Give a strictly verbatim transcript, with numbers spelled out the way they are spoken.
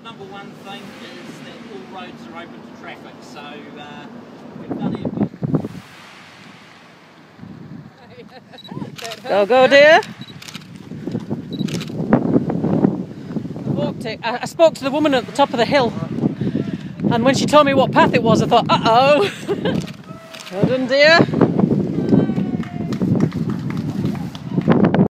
number one thing is that all roads are open to traffic, so uh, we've done it. Go, go, dear. I, walked it. I, I spoke to the woman at the top of the hill, and when she told me what path it was, I thought, uh-oh. Well done, dear.